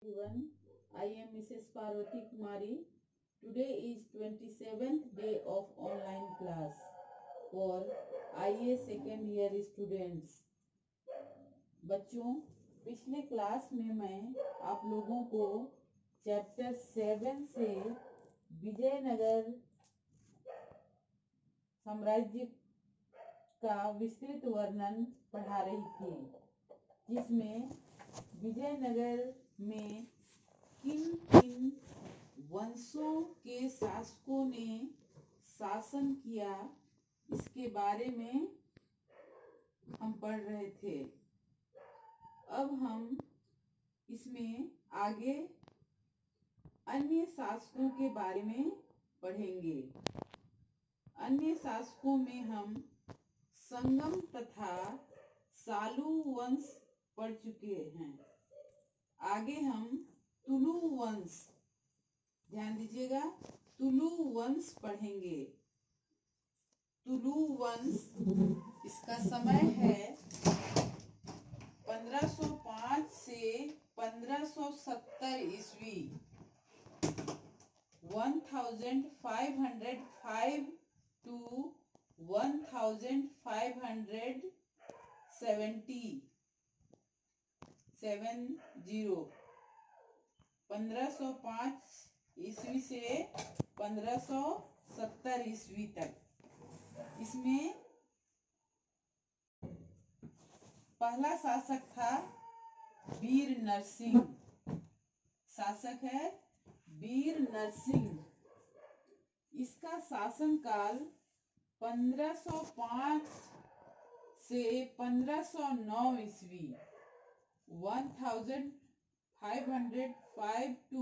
everyone. I am Mrs. Parvati Kumari. Today is 27th day of online class for IA second year students. बच्चों, पिछले class में मैं आप लोगों को चैप्टर 7 से विजयनगर साम्राज्य का विस्तृत वर्णन पढ़ा रही थी, जिसमें विजयनगर में किन किन वंशों के शासकों ने शासन किया इसके बारे में हम पढ़ रहे थे। अब हम इसमें आगे अन्य शासकों के बारे में पढ़ेंगे। अन्य शासकों में हम संगम तथा सालू वंश पढ़ चुके हैं। आगे हम तुलु वंश, ध्यान दीजिएगा, तुलु वंश पढ़ेंगे। तुलु वंश, इसका समय है 1505 से 1570 ईस्वी, 1505 to 1570 1505 ईस्वी से 1570 ईस्वी तक। इसमें पहला शासक था वीर नरसिंह। शासक है वीर नरसिंह। इसका शासनकाल 1505 से 1509 ईस्वी, 1505 to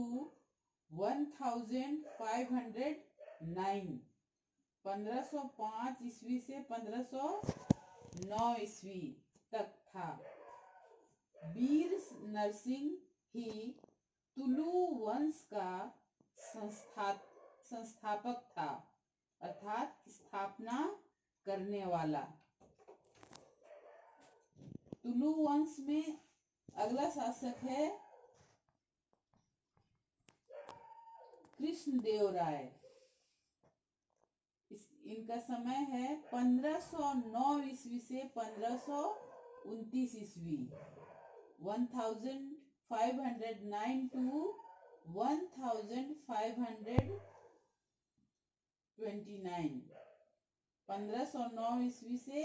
1509, 1505 ईस्वी से 1509 ईस्वी तक था। वीर नरसिंह ही तुलु वंश का संस्थापक था, अर्थात स्थापना करने वाला। तुलु वंश में अगला शासक है कृष्णदेवराय। इनका समय है 1509 ईस्वी से 1529 ईस्वी, 1509 to 1529, 1509 ईस्वी से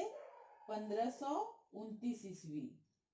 1529 ईस्वी।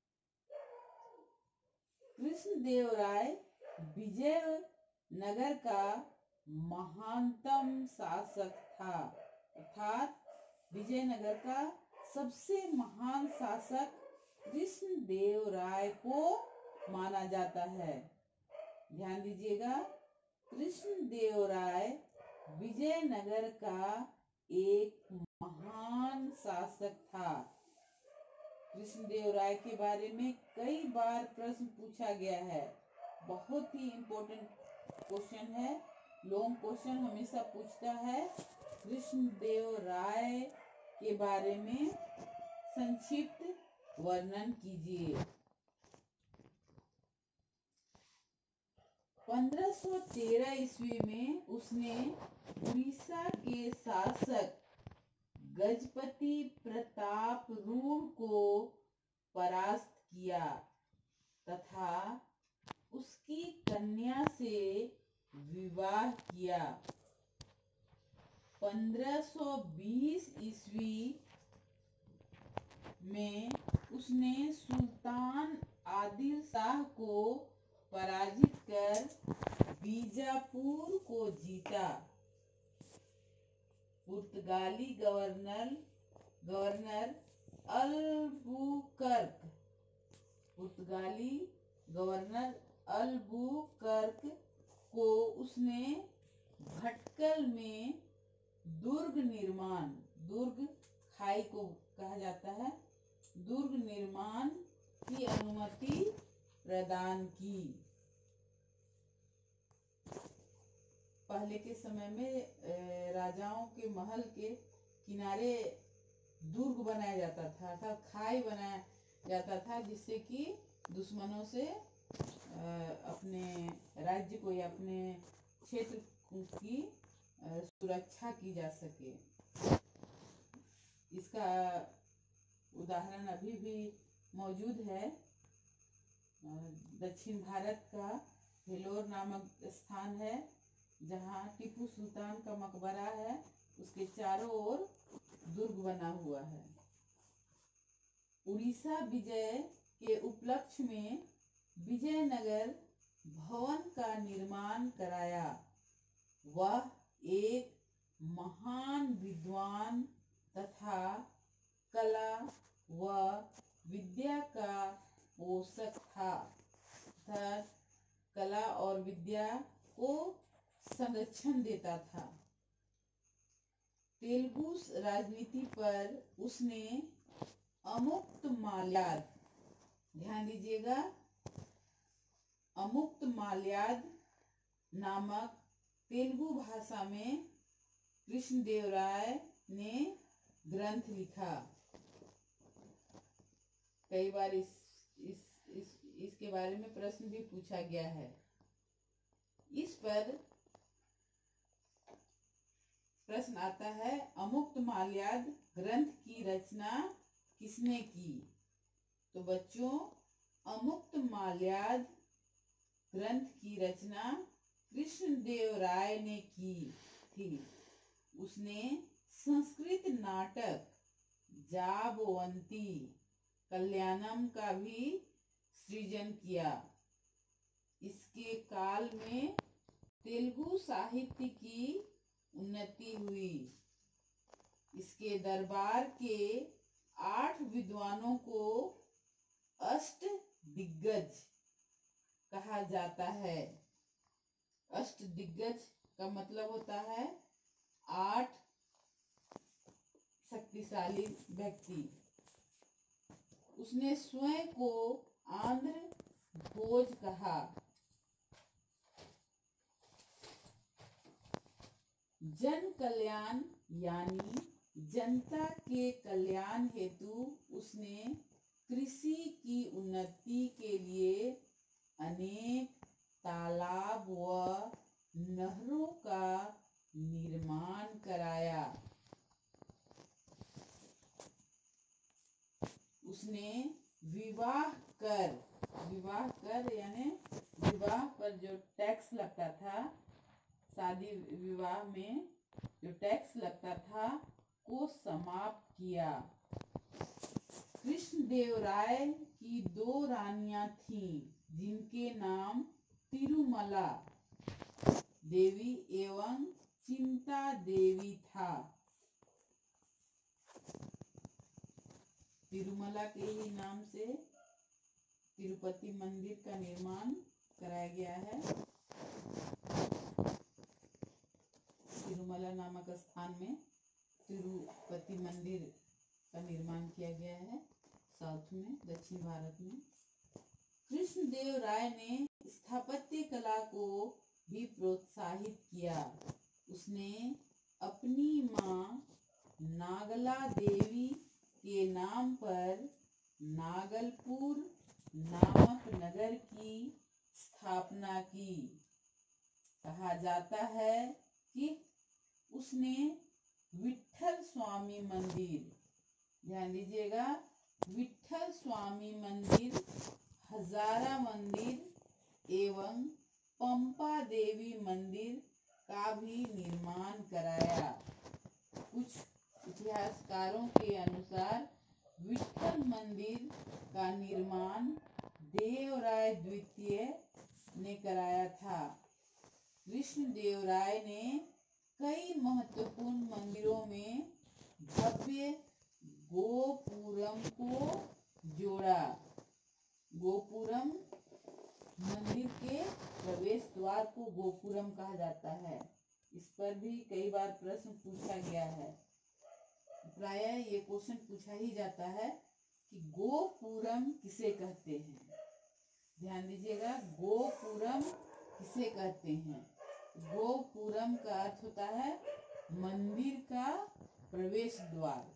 कृष्णदेवराय विजयनगर का महानतम शासक था, अर्थात विजयनगर का सबसे महान शासक कृष्णदेवराय को माना जाता है। ध्यान दीजिएगा, कृष्णदेवराय विजयनगर का एक महान शासक था। कृष्णदेवराय के बारे में कई बार प्रश्न पूछा गया है। बहुत ही इम्पोर्टेंट क्वेश्चन है, लॉन्ग क्वेश्चन हमेशा पूछता है। कृष्णदेवराय के बारे में संक्षिप्त वर्णन कीजिए। 1513 ईस्वी में उसने उड़ीसा के शासक गजपति प्रताप रूढ़ को परास्त किया तथा उसकी कन्या से विवाह किया। 1520 ईस्वी में उसने सुल्तान आदिल शाह को पराजित कर बीजापुर को जीता। पुर्तगाली गवर्नर अल्बुकर्क को उसने भटकल में दुर्ग खाई को कहा जाता है, दुर्ग निर्माण की अनुमति प्रदान की। पहले के समय में राजाओं के महल के किनारे दुर्ग बनाया जाता था, अर्थात खाई बनाया जाता था, जिससे कि दुश्मनों से अपने राज्य को या अपने क्षेत्र की सुरक्षा की जा सके। इसका उदाहरण अभी भी मौजूद है। दक्षिण भारत का भेलोर नामक स्थान है, जहाँ टीपू सुल्तान का मकबरा है। उसके चारों ओर दुर्ग बना हुआ है। उड़ीसा विजय के उपलक्ष्य में विजयनगर भवन का निर्माण कराया। वह एक महान विद्वान तथा कला व विद्या का पोषक था तथा कला और विद्या को संरक्षण देता था। तेलुगु राजनीति पर उसने अमुक्त माल्याद, ध्यान दीजिएगा, अमुक्त माल्याद नामक तेलुगु भाषा में कृष्णदेवराय ने ग्रंथ लिखा। कई बार इसके बारे में प्रश्न भी पूछा गया है। इस पर प्रश्न आता है, अमुक्त माल्याद ग्रंथ की रचना किसने की? तो बच्चों, अमुक्त माल्याद ग्रंथ की रचना कृष्णदेवराय ने की थी। उसने संस्कृत नाटक जाबवंती कल्याणम का भी सृजन किया। इसके काल में तेलुगु साहित्य की उन्नति हुई। इसके दरबार के 8 विद्वानों को अष्ट दिग्गज कहा जाता है। अष्ट दिग्गज का मतलब होता है 8 शक्तिशाली व्यक्ति। उसने स्वयं को आंध्र भोज कहा। जन कल्याण यानी जनता के कल्याण हेतु उसने कृषि की उन्नति के लिए अनेक तालाब व नहरों का निर्माण कराया। उसने विवाह कर यानी विवाह पर जो टैक्स लगता था, शादी विवाह में जो टैक्स लगता था, को समाप्त किया। कृष्णदेवराय की 2 रानियां थीं, जिनके नाम तिरुमला देवी एवं चिंता देवी था। तिरुमला के ही नाम से तिरुपति मंदिर का निर्माण कराया गया है। तिरुमला नामक स्थान में तिरुपति मंदिर का निर्माण किया गया है, साउथ में, दक्षिण भारत में। कृष्णदेवराय ने स्थापत्य कला को भी प्रोत्साहित किया। उसने अपनी मां नागला देवी के नाम पर नागलपुर नामक नगर की स्थापना की। कहा जाता है कि उसने विट्ठल स्वामी मंदिर, ध्यान दीजिएगा, विट्ठल स्वामी मंदिर, हजारा मंदिर एवं पंपा देवी मंदिर का भी निर्माण कराया। कुछ इतिहासकारों के अनुसार विट्ठल मंदिर का निर्माण देवराय द्वितीय ने कराया था। कृष्णदेवराय ने कई महत्वपूर्ण मंदिरों में भव्य गोपुरम को जोड़ा। गोपुरम मंदिर के प्रवेश द्वार को गोपुरम कहा जाता है। इस पर भी कई बार प्रश्न पूछा गया है। प्रायः ये क्वेश्चन पूछा ही जाता है कि गोपुरम किसे कहते हैं। ध्यान दीजिएगा, गोपुरम किसे कहते हैं। गोपुरम का अर्थ होता है मंदिर का प्रवेश द्वार।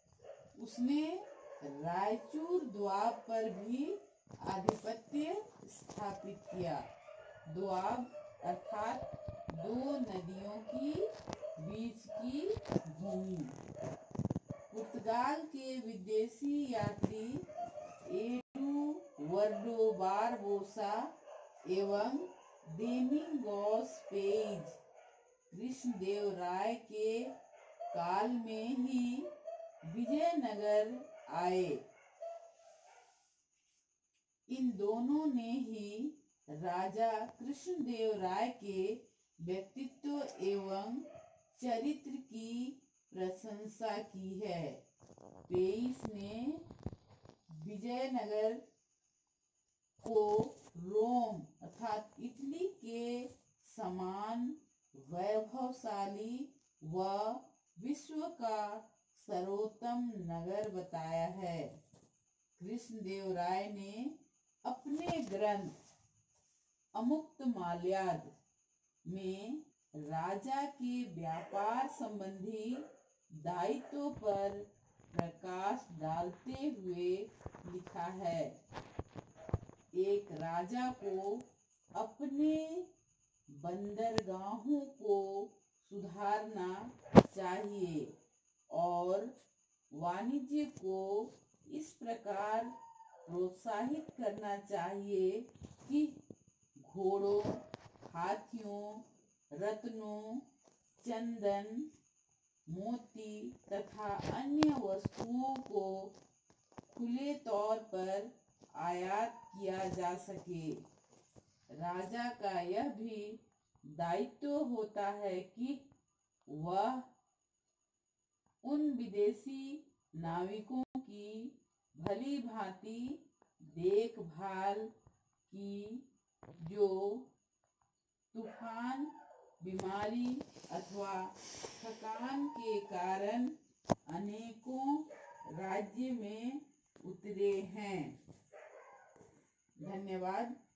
उसने रायचूर द्वार पर भी आधिपत्य स्थापित किया। दोआब अर्थात दो नदियों की बीच की भूमि। पुर्तगाल के विदेशी यात्री एडुवर्डो बारबोसा एवं डोमिंगोस पेज कृष्णदेव राय के काल में ही विजयनगर आए। इन दोनों ने ही राजा कृष्णदेव राय के व्यक्तित्व एवं चरित्र की प्रशंसा की है। पेइस ने विजयनगर को रोम अर्थात इटली के समान वैभवशाली व विश्व का सर्वोत्तम नगर बताया है। कृष्णदेव राय ने अपने ग्रंथ अमुक्तमाल्याद में राजा के व्यापार संबंधी दायित्व पर प्रकाश डालते हुए लिखा है। एक राजा को अपने बंदरगाहों को सुधारना चाहिए और वाणिज्य को इस प्रकार प्रोत्साहित करना चाहिए कि घोड़ों, हाथियों, रत्नों, चंदन, मोती तथा अन्य वस्तुओं को खुले तौर पर आयात किया जा सके। राजा का यह भी दायित्व होता है कि वह उन विदेशी नाविकों की भली भांति देखभाल की जो तूफान, बीमारी अथवा थकान के कारण अनेकों राज्य में उतरे हैं। धन्यवाद।